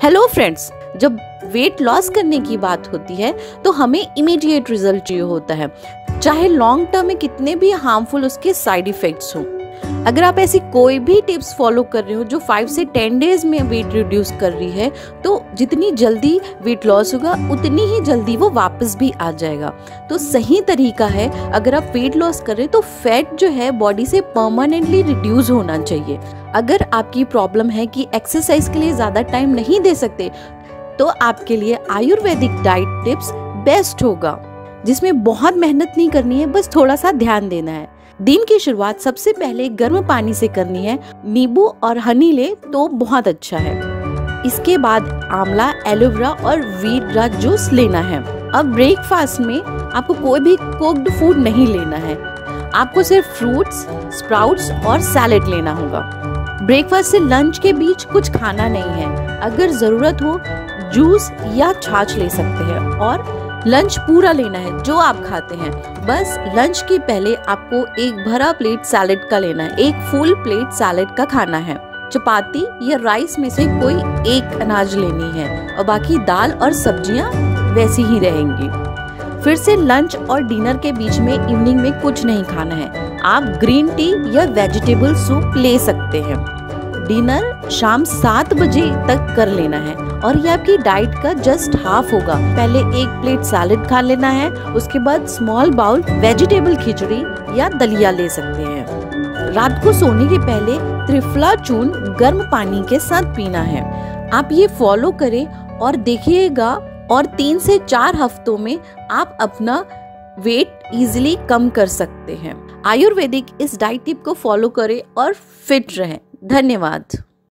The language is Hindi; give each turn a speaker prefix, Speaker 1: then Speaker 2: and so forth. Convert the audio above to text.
Speaker 1: हेलो फ्रेंड्स, जब वेट लॉस करने की बात होती है तो हमें इमीडिएट रिजल्ट चाहिए होता है, चाहे लॉन्ग टर्म में कितने भी हार्मफुल उसके साइड इफेक्ट्स हों। अगर आप ऐसी कोई भी टिप्स फॉलो कर रहे हो जो 5 से 10 डेज में वेट रिड्यूस कर रही है, तो जितनी जल्दी वेट लॉस होगा उतनी ही जल्दी वो वापस भी आ जाएगा। तो सही तरीका है, अगर आप वेट लॉस कर रहे हो तो फैट जो है बॉडी से परमानेंटली रिड्यूस होना चाहिए। अगर आपकी प्रॉब्लम है कि एक्सरसाइज के लिए ज़्यादा टाइम नहीं दे सकते, तो आपके लिए आयुर्वेदिक डाइट टिप्स बेस्ट होगा, जिसमें बहुत मेहनत नहीं करनी है, बस थोड़ा सा ध्यान देना है। दिन की शुरुआत सबसे पहले गर्म पानी से करनी है। नींबू और हनी ले तो बहुत अच्छा है। इसके बाद आंवला, एलोवेरा और व्हीट ग्रास जूस लेना है। अब ब्रेकफास्ट में आपको कोई भी कुक्ड फूड नहीं लेना है, आपको सिर्फ फ्रूट्स, स्प्राउट्स और सैलेड लेना होगा। ब्रेकफास्ट से लंच के बीच कुछ खाना नहीं है। अगर जरूरत हो जूस या छाछ ले सकते हैं और लंच पूरा लेना है जो आप खाते हैं। बस लंच के पहले आपको एक भरा प्लेट सैलेड का लेना है, एक फुल प्लेट सैलेड का खाना है। चपाती या राइस में से कोई एक अनाज लेनी है और बाकी दाल और सब्जियां वैसी ही रहेंगी। फिर से लंच और डिनर के बीच में इवनिंग में कुछ नहीं खाना है। आप ग्रीन टी या वेजिटेबल सूप ले सकते हैं। डिनर शाम 7 बजे तक कर लेना है और ये आपकी डाइट का जस्ट हाफ होगा। पहले एक प्लेट सैलेड खा लेना है, उसके बाद स्मॉल बाउल वेजिटेबल खिचड़ी या दलिया ले सकते हैं। रात को सोने के पहले त्रिफला चूर्ण गर्म पानी के साथ पीना है। आप ये फॉलो करें और देखिएगा, और 3 से 4 हफ्तों में आप अपना वेट इजीली कम कर सकते हैं। आयुर्वेदिक इस डाइट टिप को फॉलो करें और फिट रहें। धन्यवाद।